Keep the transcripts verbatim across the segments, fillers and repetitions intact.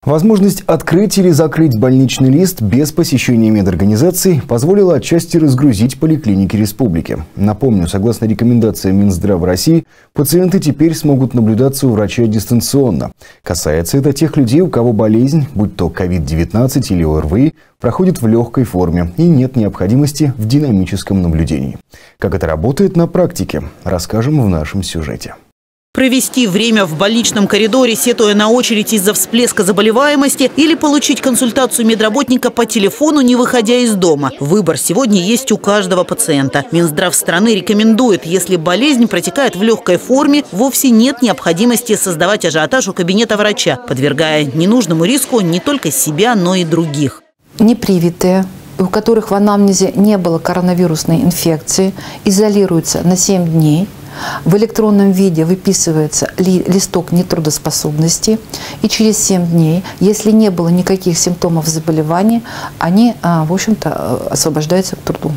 Возможность открыть или закрыть больничный лист без посещения медорганизаций позволила отчасти разгрузить поликлиники республики. Напомню, согласно рекомендациям Минздрава России, пациенты теперь смогут наблюдаться у врача дистанционно. Касается это тех людей, у кого болезнь, будь то ковид девятнадцать или ОРВИ, проходит в легкой форме и нет необходимости в динамическом наблюдении. Как это работает на практике, расскажем в нашем сюжете. Провести время в больничном коридоре, сетуя на очередь из-за всплеска заболеваемости, или получить консультацию медработника по телефону, не выходя из дома. Выбор сегодня есть у каждого пациента. Минздрав страны рекомендует, если болезнь протекает в легкой форме, вовсе нет необходимости создавать ажиотаж у кабинета врача, подвергая ненужному риску не только себя, но и других. Непривитые, у которых в анамнезе не было коронавирусной инфекции, изолируются на семь дней. В электронном виде выписывается ли, листок нетрудоспособности, и через семь дней, если не было никаких симптомов заболевания, они, в общем-то, освобождаются к труду.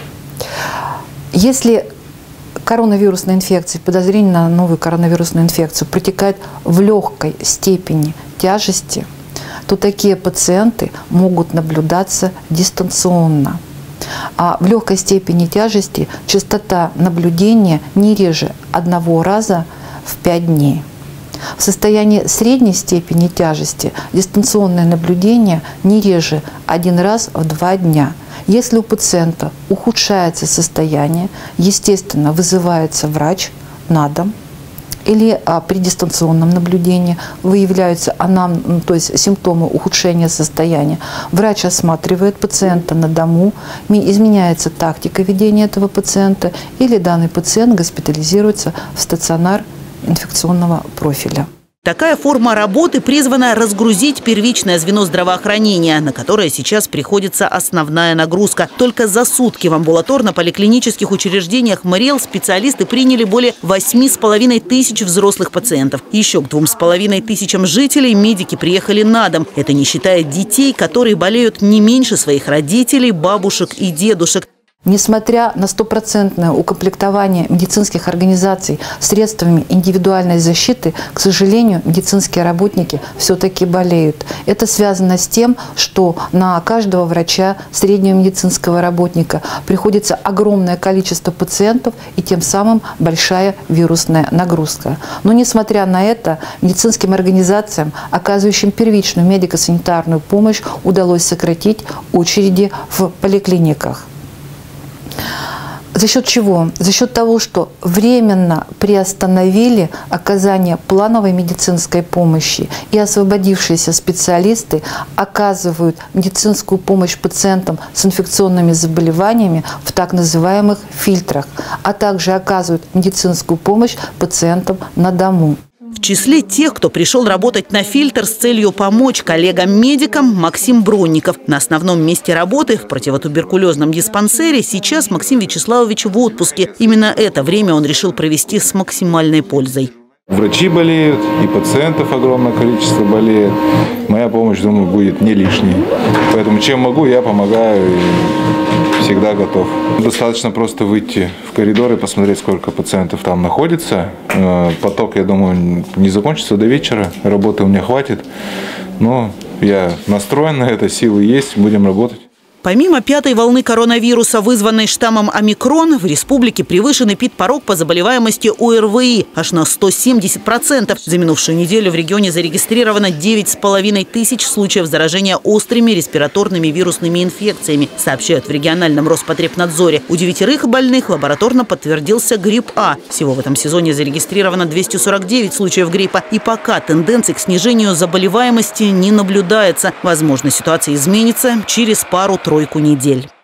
Если коронавирусная инфекция, подозрение на новую коронавирусную инфекцию протекает в легкой степени тяжести, то такие пациенты могут наблюдаться дистанционно. А в легкой степени тяжести частота наблюдения не реже одного раза в пять дней. В состоянии средней степени тяжести дистанционное наблюдение не реже один раз в два дня. Если у пациента ухудшается состояние, естественно, вызывается врач на дом. Или а, при дистанционном наблюдении выявляются анам, то есть симптомы ухудшения состояния. Врач осматривает пациента на дому, изменяется тактика ведения этого пациента, или данный пациент госпитализируется в стационар инфекционного профиля. Такая форма работы призвана разгрузить первичное звено здравоохранения, на которое сейчас приходится основная нагрузка. Только за сутки в амбулаторно-поликлинических учреждениях МРЕЛ специалисты приняли более восьми с половиной тысяч взрослых пациентов. Еще к двум с половиной тысячам жителей медики приехали на дом. Это не считая детей, которые болеют не меньше своих родителей, бабушек и дедушек. Несмотря на стопроцентное укомплектование медицинских организаций средствами индивидуальной защиты, к сожалению, медицинские работники все-таки болеют. Это связано с тем, что на каждого врача, среднего медицинского работника приходится огромное количество пациентов и тем самым большая вирусная нагрузка. Но несмотря на это, медицинским организациям, оказывающим первичную медико-санитарную помощь, удалось сократить очереди в поликлиниках. За счет чего? За счет того, что временно приостановили оказание плановой медицинской помощи, и освободившиеся специалисты оказывают медицинскую помощь пациентам с инфекционными заболеваниями в так называемых фильтрах, а также оказывают медицинскую помощь пациентам на дому. В числе тех, кто пришел работать на фильтр с целью помочь коллегам-медикам, Максим Бронников. На основном месте работы, в противотуберкулезном диспансере, сейчас Максим Вячеславович в отпуске. Именно это время он решил провести с максимальной пользой. Врачи болеют, и пациентов огромное количество болеет. Моя помощь, думаю, будет не лишней. Поэтому чем могу, я помогаю и всегда готов. Достаточно просто выйти в коридор и посмотреть, сколько пациентов там находится. Поток, я думаю, не закончится до вечера. Работы у меня хватит. Но я настроен на это, силы есть, будем работать. Помимо пятой волны коронавируса, вызванной штаммом омикрон, в республике превышен эпидпорог по заболеваемости ОРВИ аж на сто семьдесят процентов. За минувшую неделю в регионе зарегистрировано девять с половиной тысяч случаев заражения острыми респираторными вирусными инфекциями, сообщают в региональном Роспотребнадзоре. У девятерых больных лабораторно подтвердился грипп А. Всего в этом сезоне зарегистрировано двести сорок девять случаев гриппа. И пока тенденции к снижению заболеваемости не наблюдается. Возможно, ситуация изменится через пару-тройку недель.